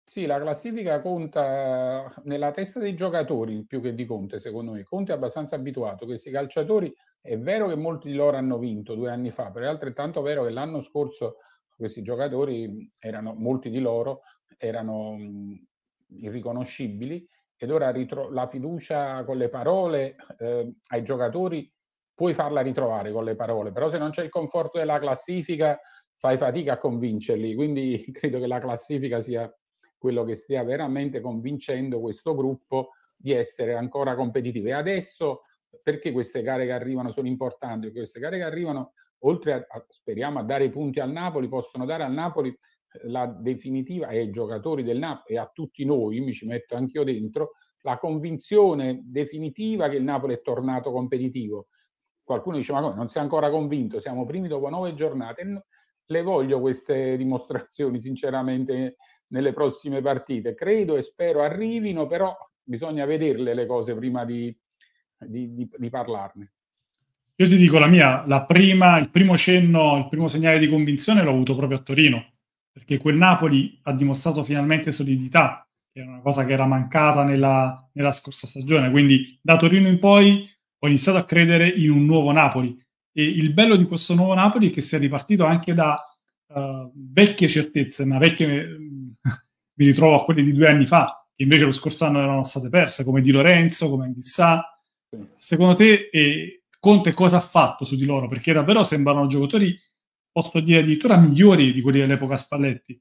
Sì, la classifica conta nella testa dei giocatori più che di Conte, secondo me. Conte è abbastanza abituato. Questi calciatori, è vero che molti di loro hanno vinto 2 anni fa, però è altrettanto vero che l'anno scorso questi giocatori erano, molti di loro erano irriconoscibili, ed ora la fiducia con le parole ai giocatori puoi farla ritrovare con le parole, però se non c'è il conforto della classifica fai fatica a convincerli, quindi credo che la classifica sia quello che stia veramente convincendo questo gruppo di essere ancora competitivi. E adesso, perché queste gare che arrivano sono importanti? Perché queste gare che arrivano, oltre speriamo, a dare i punti al Napoli, possono dare al Napoli la definitiva, e ai giocatori del Napoli e a tutti noi, mi ci metto anch'io dentro, la convinzione definitiva che il Napoli è tornato competitivo. Qualcuno dice: ma come, non sei ancora convinto? Siamo primi dopo 9 giornate. Le voglio queste dimostrazioni, sinceramente, nelle prossime partite. Credo e spero arrivino, però bisogna vederle le cose prima di parlarne. Io ti dico la mia, il primo cenno, il primo segnale di convinzione l'ho avuto proprio a Torino, perché quel Napoli ha dimostrato finalmente solidità, che era una cosa che era mancata nella scorsa stagione. Quindi da Torino in poi ho iniziato a credere in un nuovo Napoli. E il bello di questo nuovo Napoli è che sia ripartito anche da vecchie certezze, ma vecchie, mi ritrovo a quelle di 2 anni fa, che invece lo scorso anno erano state perse, come Di Lorenzo, come Anghissà. Secondo te, Conte cosa ha fatto su di loro? Perché davvero sembrano giocatori, posso dire, addirittura migliori di quelli dell'epoca Spalletti.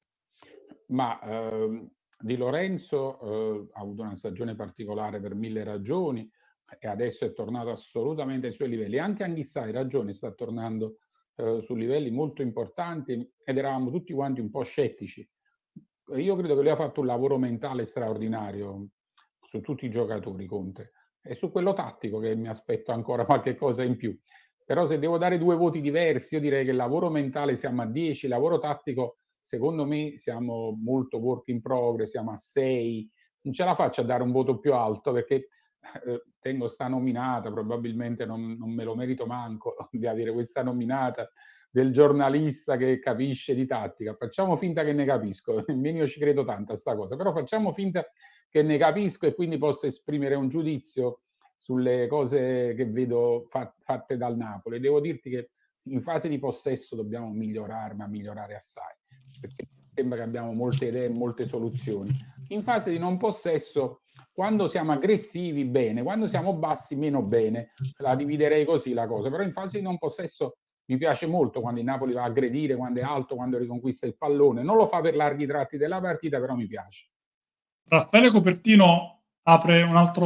Ma Di Lorenzo ha avuto una stagione particolare per mille ragioni e adesso è tornato assolutamente ai suoi livelli. Anche Anghissà, hai ragione, sta tornando su livelli molto importanti ed eravamo tutti quanti un po' scettici. Io credo che lui ha fatto un lavoro mentale straordinario su tutti i giocatori, Conte, e su quello tattico che mi aspetto ancora qualche cosa in più. Però se devo dare 2 voti diversi, io direi che il lavoro mentale siamo a 10, il lavoro tattico secondo me siamo molto work in progress, siamo a 6. Non ce la faccio a dare un voto più alto perché tengo sta nominata, probabilmente non me lo merito manco di avere questa nominata del giornalista che capisce di tattica. Facciamo finta che ne capisco, nemmeno io ci credo tanto a sta cosa, però facciamo finta che ne capisco e quindi posso esprimere un giudizio sulle cose che vedo fatte dal Napoli. Devo dirti che in fase di possesso dobbiamo migliorare, ma migliorare assai, perché sembra che abbiamo molte idee e molte soluzioni. In fase di non possesso, quando siamo aggressivi, bene, quando siamo bassi, meno bene. La dividerei così la cosa, però in fase di non possesso mi piace molto quando il Napoli va a aggredire, quando è alto, quando riconquista il pallone. Non lo fa per larghi tratti della partita, però mi piace. Raffaele Copertino apre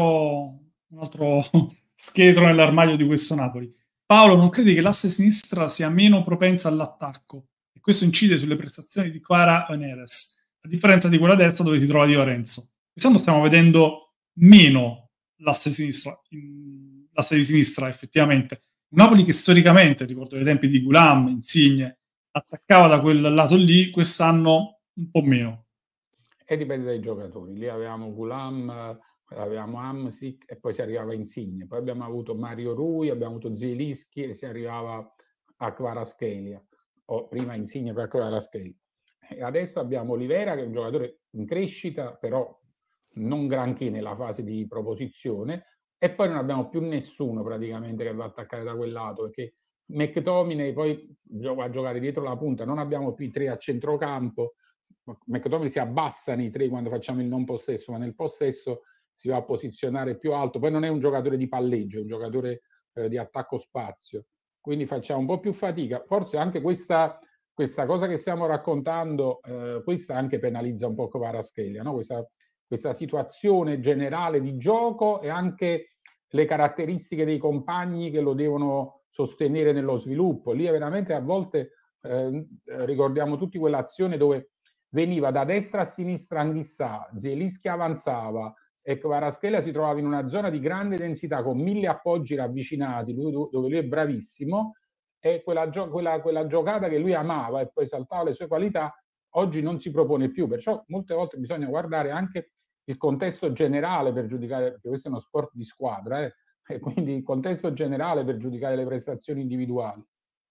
un altro scheletro nell'armadio di questo Napoli. Paolo, non credi che l'asse sinistra sia meno propensa all'attacco? E questo incide sulle prestazioni di Quara e Neres, a differenza di quella destra dove si trova Di Lorenzo. Quest'anno stiamo vedendo meno l'asse di sinistra, effettivamente. Un Napoli che storicamente, ricordo i tempi di Gulam, Insigne, attaccava da quel lato lì, quest'anno un po' meno. E dipende dai giocatori. Lì avevamo Gulam, avevamo Amsic e poi si arrivava a Insigne. Poi abbiamo avuto Mario Rui, abbiamo avuto Zielinski e si arrivava a Kvaratskhelia, o prima Insigne per Kvaratskhelia. E adesso abbiamo Olivera che è un giocatore in crescita, però non granché nella fase di proposizione, e poi non abbiamo più nessuno praticamente che va a attaccare da quel lato, perché McTominay poi va a giocare dietro la punta, non abbiamo più i 3 a centrocampo. McTominay si abbassa nei 3 quando facciamo il non possesso, ma nel possesso si va a posizionare più alto. Poi non è un giocatore di palleggio, è un giocatore di attacco spazio, quindi facciamo un po' più fatica. Forse anche questa cosa che stiamo raccontando, questa anche penalizza un po' Kvaratskhelia, no? Questa situazione generale di gioco e anche le caratteristiche dei compagni che lo devono sostenere nello sviluppo. Lì veramente a volte ricordiamo tutti quell'azione dove veniva da destra a sinistra Anghissà, Zielinski avanzava e Kvaratskhelia si trovava in una zona di grande densità con 1000 appoggi ravvicinati, dove lui è bravissimo, e quella giocata che lui amava e poi saltava le sue qualità, oggi non si propone più. Perciò molte volte bisogna guardare anche il contesto generale per giudicare, perché questo è uno sport di squadra, e quindi il contesto generale per giudicare le prestazioni individuali.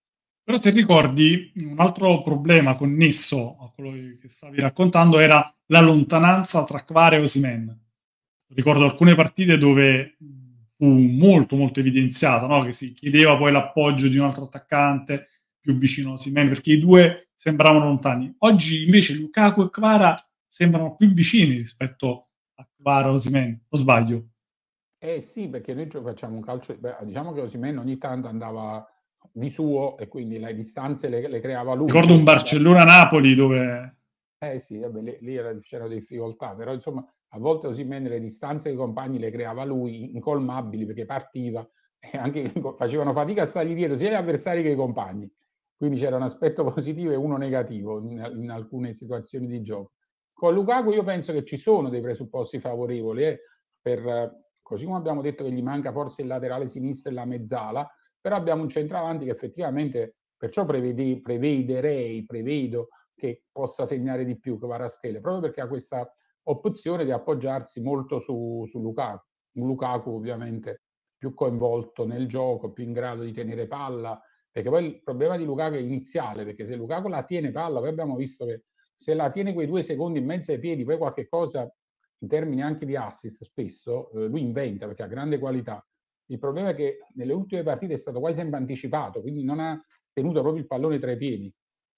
Però se ricordi, un altro problema connesso a quello che stavi raccontando era la lontananza tra Kvara e Osimhen. Ricordo alcune partite dove fu molto, molto evidenziata, no? Che si chiedeva poi l'appoggio di un altro attaccante più vicino a Osimhen, perché i due sembravano lontani. Oggi invece Lukaku e Kvara sembrano più vicini rispetto a Kvara e Osimhen, o sbaglio? Eh sì, perché noi facciamo un calcio, diciamo che Osimhen ogni tanto andava di suo e quindi le distanze le creava lui. Ricordo un Barcellona-Napoli dove Eh sì, vabbè, lì c'erano difficoltà, però insomma a volte Osimhen le distanze dei compagni le creava lui, incolmabili, perché partiva e anche facevano fatica a stargli dietro sia gli avversari che i compagni. Quindi c'era un aspetto positivo e uno negativo in alcune situazioni di gioco. Con Lukaku io penso che ci sono dei presupposti favorevoli, così come abbiamo detto che gli manca forse il laterale sinistro e la mezzala, però abbiamo un centravanti che effettivamente, perciò prevedo che possa segnare di più che Kvaratskhelia, proprio perché ha questa opzione di appoggiarsi molto su Lukaku. Un Lukaku ovviamente più coinvolto nel gioco, più in grado di tenere palla, perché poi il problema di Lukaku è iniziale, perché se Lukaku la tiene palla, poi abbiamo visto che se la tiene quei 2 secondi in mezzo ai piedi, poi qualche cosa in termini anche di assist spesso, lui inventa perché ha grande qualità. Il problema è che nelle ultime partite è stato quasi sempre anticipato, quindi non ha tenuto proprio il pallone tra i piedi.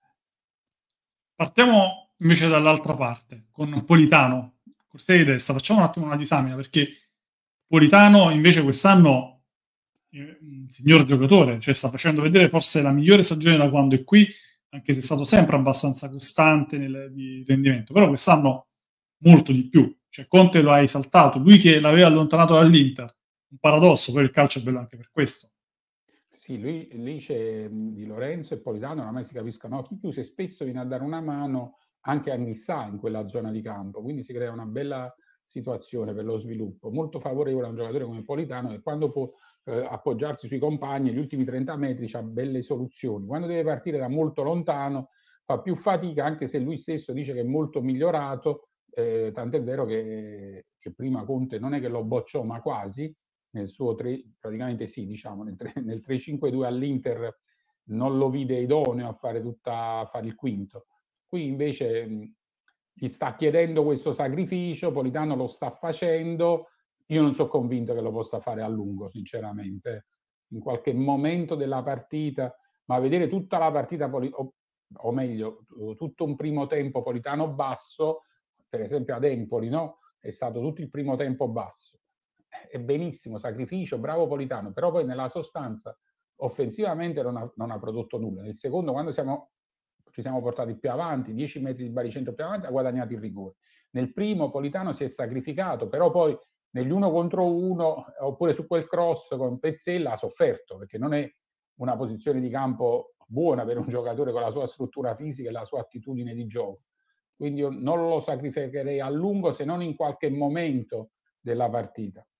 partiamo invece dall'altra parte, con Politano, corsia di destra. Facciamo un attimo una disamina, perché Politano invece quest'anno è un signor giocatore, cioè sta facendo vedere forse la migliore stagione da quando è qui, anche se è stato sempre abbastanza costante di rendimento, però quest'anno molto di più. Cioè Conte lo ha esaltato, lui che l'aveva allontanato dall'Inter, un paradosso, poi il calcio è bello anche per questo. Sì, lì c'è Di Lorenzo e Politano, oramai si capiscono occhi chiusi e spesso viene a dare una mano anche a Anghissà in quella zona di campo, quindi si crea una bella situazione per lo sviluppo, molto favorevole a un giocatore come Politano che quando può appoggiarsi sui compagni, gli ultimi 30 metri ha belle soluzioni, quando deve partire da molto lontano fa più fatica, anche se lui stesso dice che è molto migliorato, tant'è vero che prima Conte non è che lo bocciò, ma quasi, nel suo praticamente sì, diciamo, nel 3-5-2 all'Inter non lo vide idoneo a fare il quinto. Qui invece gli sta chiedendo questo sacrificio, Politano lo sta facendo, io non sono convinto che lo possa fare a lungo, sinceramente. In qualche momento della partita, ma vedere tutta la partita, o meglio, tutto un primo tempo Politano basso, per esempio ad Empoli, no? È stato tutto il primo tempo basso. È benissimo, sacrificio, bravo Politano, però poi nella sostanza offensivamente non ha prodotto nulla. Nel secondo, quando ci siamo portati più avanti, 10 metri di baricentro più avanti, ha guadagnato il rigore. Nel primo Politano si è sacrificato, però poi negli 1 contro 1 oppure su quel cross con Pezzella ha sofferto, perché non è una posizione di campo buona per un giocatore con la sua struttura fisica e la sua attitudine di gioco. Quindi io non lo sacrificherei a lungo se non in qualche momento della partita.